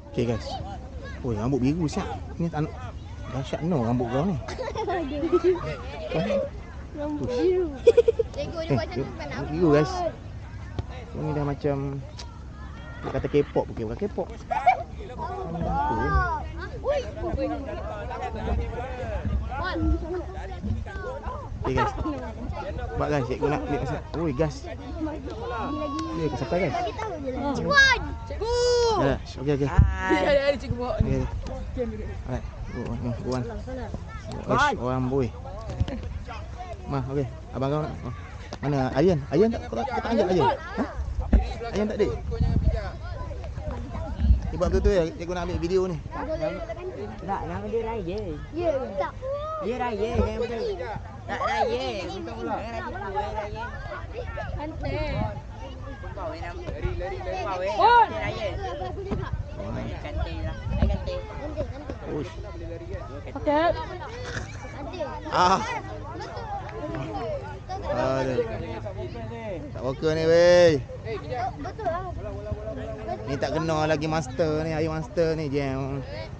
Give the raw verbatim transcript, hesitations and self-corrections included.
Okay guys. Oh, rambut biru siap. Ni tak nak. Dahsyat no rambut kau ni. Rambut biru. Lego dia buat macam tu kan nak. Rambut biru guys. Kau ni dah macam nak kata K-pop ke, bukan K-pop. Oi. Okay guys. Buat guys, cikgu nak klik masa. Oi gas. Ni ke sampai guys? Cikgu Wan. Cikgu. Ya, okey okey. Ada ada cikgu bawa ni. Okey. Alright. Oh, ni Wan. Oish, orang boy. Mah, okey. Abang kau nak. Oh. Mana Aryan? Aryan tak kau tak kau tak anggap Aryan? Ha? Aryan tak ada. Ni buat betul-betul ya, cikgu nak ambil video ni. Tak, nama dia Raya. Ya, tak. Dia Raya, jangan betul. Tak Raya, betul pula. Raya. Cantik. Kau yang nama. Lari, lari, lari. Kau yang Oh. nama Raya. Cantik lah. Eh, cantik. Oish. Paket. Ah. Aduh. Tak okey ni weh. Betul lah. Ni tak kena lagi master ni, air master ni jam.